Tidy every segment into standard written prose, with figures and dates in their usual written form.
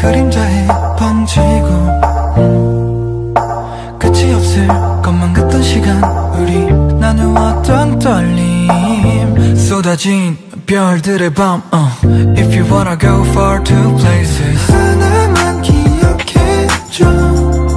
그림자에 번지고 끝이 없을 것만 같던 시간 우리 나누었던 떨림 쏟아진 별들의 밤 If you wanna go far to places 하나만 기억해줘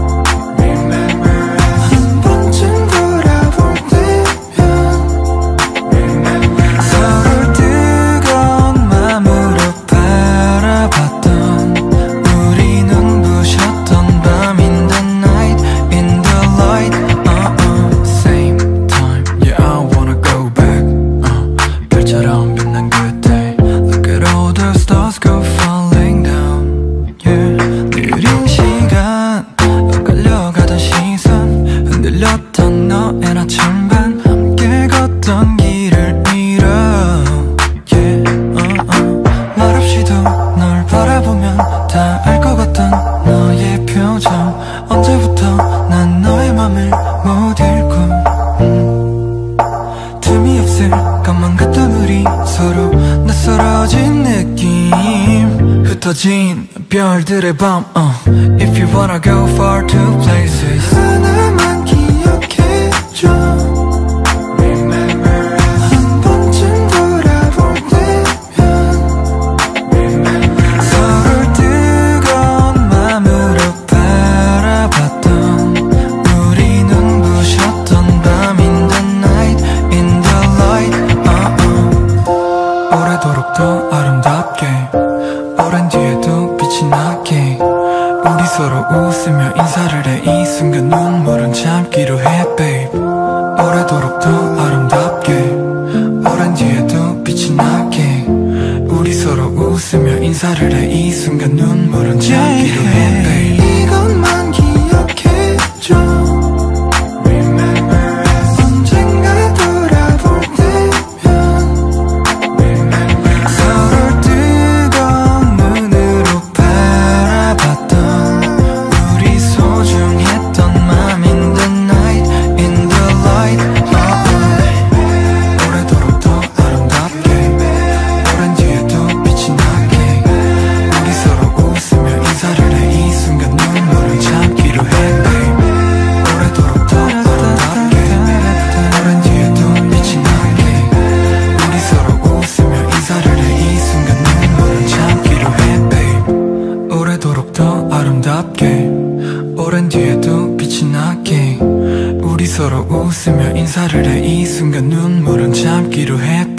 흩어진 별들의 밤 If you wanna go far to places 하나만 기억해줘 Remember us 한 번쯤 돌아볼 때면 Remember us 서로를 뜨거운 맘으로 바라봤던 우리 눈부셨던 밤 In the night, in the light 오래도록 더 아름답게 오랜 뒤에도 빛이 나게 우리 서로 웃으며 인사를 해 이 순간 눈물은 참기로 해 babe 오래도록 더 아름답게 오랜 뒤에도 빛이 나게 우리 서로 웃으며 인사를 해 이 순간 눈물은 참기로 해 babe 이것만 기억해줘 오랜 뒤에도 빛이 나게 우리 서로 웃으며 인사를 해 이 순간 눈물은 참기로 해